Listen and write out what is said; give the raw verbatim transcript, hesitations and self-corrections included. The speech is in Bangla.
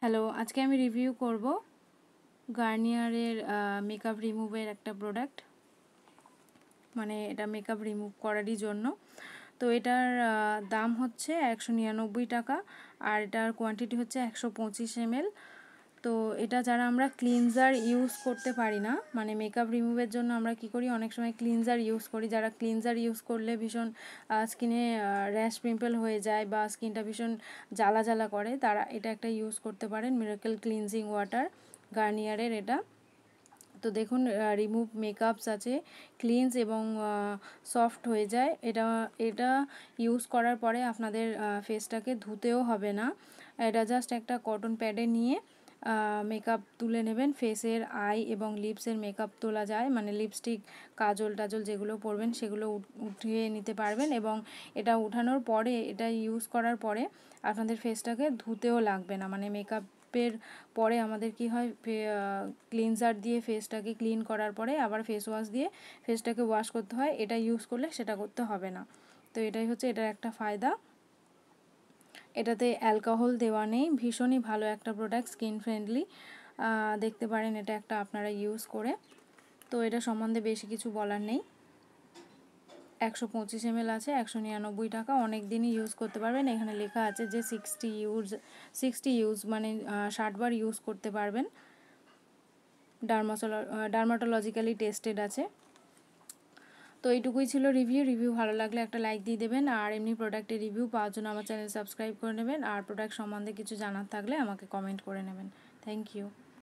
হ্যালো, আজকে আমি রিভিউ করব গার্নিয়ারের মেকআপ রিমুভের একটা প্রোডাক্ট, মানে এটা মেকআপ রিমুভ করারই জন্য। তো এটার দাম হচ্ছে একশো নিরানব্বই টাকা আর এটার কোয়ান্টিটি হচ্ছে একশো পঁচিশ এমএল। তো এটা যারা আমরা ক্লিনজার ইউজ করতে পারি না, মানে মেকআপ রিমুভের জন্য আমরা কি করি, অনেক সময় ক্লিনজার ইউজ করি। যারা ক্লিনজার ইউজ করলে ভীষণ স্কিনে র্যাশ পিম্পল হয়ে যায় বা স্কিনটা ভীষণ জ্বালা জ্বালা করে, তারা এটা একটা ইউজ করতে পারেন, মিরাকেল ক্লিনজিং ওয়াটার গার্নিয়ারের এটা। তো দেখুন, রিমুভ মেকআপস আছে, ক্লিনস এবং সফট হয়ে যায়। এটা এটা ইউজ করার পরে আপনাদের ফেসটাকে ধুতেও হবে না। এটা জাস্ট একটা কটন প্যাডে নিয়ে মেকআপ তুলে নেবেন। ফেসের, আই এবং লিপসের মেকআপ তোলা যায়, মানে লিপস্টিক, কাজল টাজল যেগুলো পরবেন সেগুলো উঠিয়ে নিতে পারবেন। এবং এটা উঠানোর পরে, এটা ইউজ করার পরে আপনাদের ফেসটাকে ধুতেও লাগবে না। মানে মেকআপের পরে আমাদের কি হয়, ক্লিনজার দিয়ে ফেসটাকে ক্লিন করার পরে আবার ফেস ওয়াশ দিয়ে ফেসটাকে ওয়াশ করতে হয়। এটা ইউজ করলে সেটা করতে হবে না। তো এটাই হচ্ছে এটার একটা ফায়দা। এটাতে অ্যালকোহল দেওয়া নেই, ভীষণই ভালো একটা প্রোডাক্ট, স্কিন ফ্রেন্ডলি। দেখতে পারেন এটা একটা আপনারা ইউজ করে। তো এটা সম্বন্ধে বেশি কিছু বলার নেই। একশো পঁচিশ এমএল আছে, একশো নিরানব্বই টাকা, অনেক দিনই ইউজ করতে পারবেন। এখানে লেখা আছে যে সিক্সটি ইউজ সিক্সটি ইউজ মানে ষাট বার ইউজ করতে পারবেন। ডার্মাসোল ডার্মাটোলজিক্যালি টেস্টেড আছে। তো এইটুকুই ছিল রিভিউ। রিভিউ ভালো লাগলে একটা লাইক দিয়ে দেবেন, আর এমনি প্রোডাক্টের রিভিউ পাওয়ার জন্য আমার চ্যানেল সাবস্ক্রাইব করে নেবেন, আর প্রোডাক্ট সম্বন্ধে কিছু জানার থাকলে আমাকে কমেন্ট করে নেবেন। Thank you.